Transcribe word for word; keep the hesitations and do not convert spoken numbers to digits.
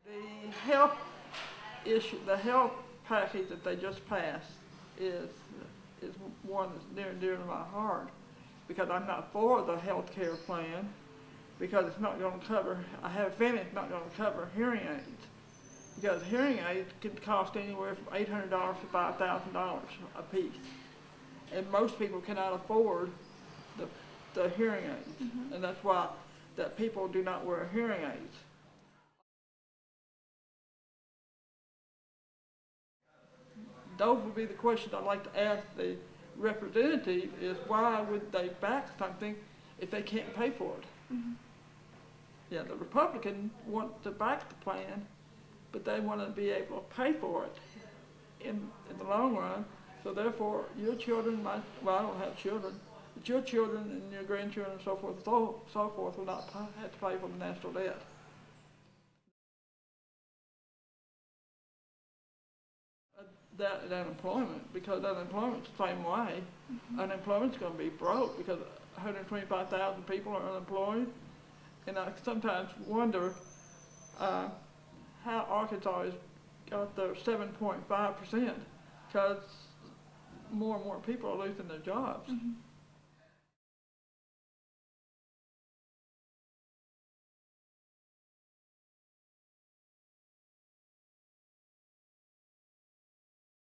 The health issue, the health package that they just passed is is one that's near and dear to my heart, because I'm not for the health care plan, because it's not going to cover, I have a feeling it's not going to cover hearing aids, because hearing aids can cost anywhere from eight hundred dollars to five thousand dollars a piece, and most people cannot afford the, the hearing aids, mm-hmm. and that's why that people do not wear hearing aids. Those would be the questions I'd like to ask the representative, is why would they back something if they can't pay for it? Mm-hmm. Yeah, the Republicans want to back the plan, but they want to be able to pay for it in, in the long run. So therefore, your children might, well, I don't have children, but your children and your grandchildren and so forth, so, so forth will not have to pay for the national debt. That and unemployment, because unemployment's the same way. Mm-hmm. Unemployment's going to be broke because one hundred twenty-five thousand people are unemployed. And I sometimes wonder uh, how Arkansas has got their seven point five percent, because more and more people are losing their jobs. Mm-hmm.